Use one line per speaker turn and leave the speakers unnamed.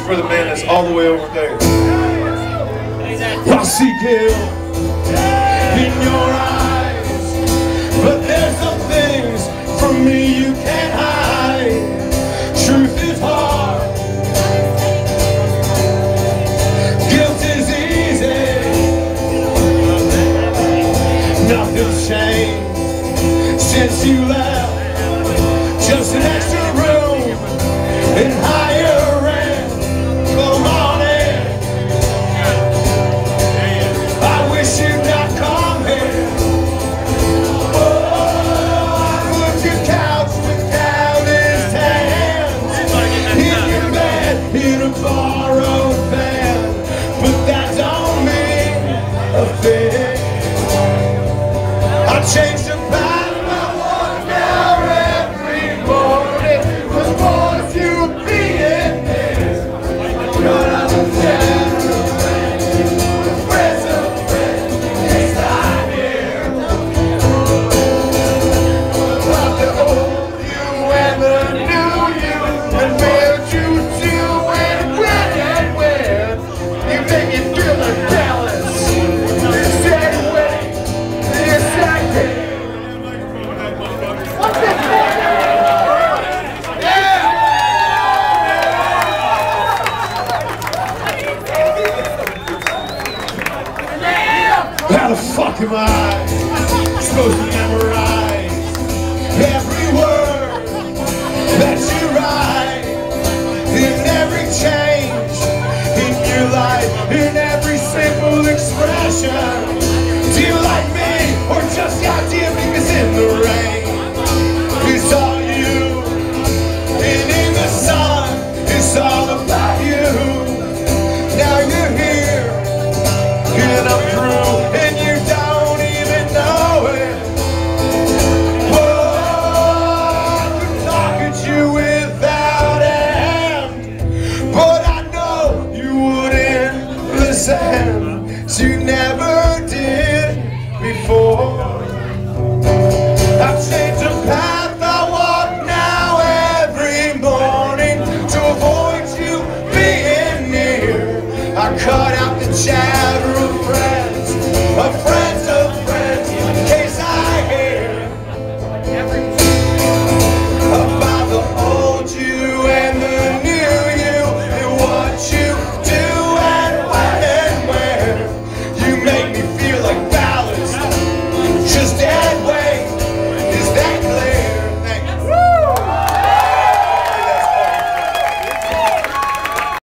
for the man that's all the way over there. I see guilt in your eyes, but there's some things from me you can't hide. Truth is hard, guilt is easy, nothing's changed since you left.